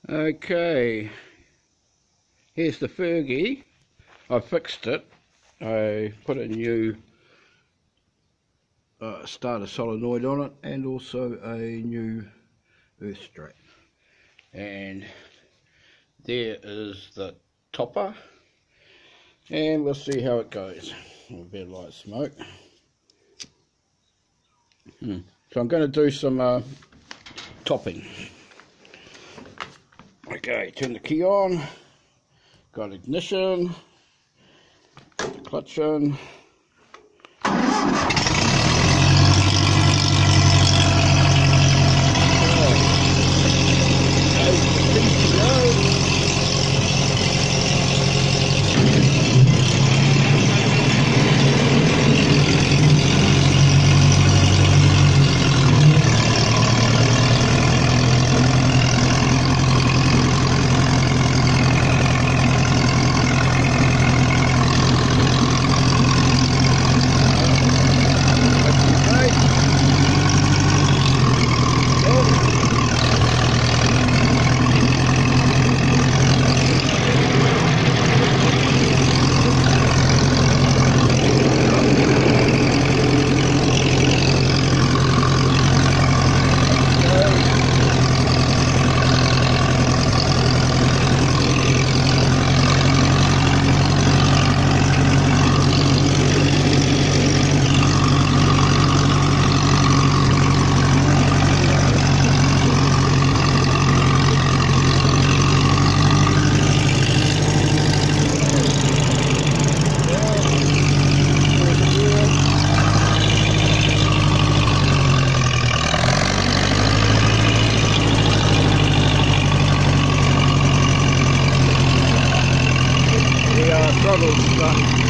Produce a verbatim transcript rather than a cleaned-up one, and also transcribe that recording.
Okay, here's the Fergie. I fixed it. I put a new uh, starter solenoid on it and also a new earth strap. And there is the topper. And we'll see how it goes. A bit of light smoke. Hmm. So I'm going to do some uh, topping. Okay, turn the key on. Got ignition. Got the clutch in. Throttle start.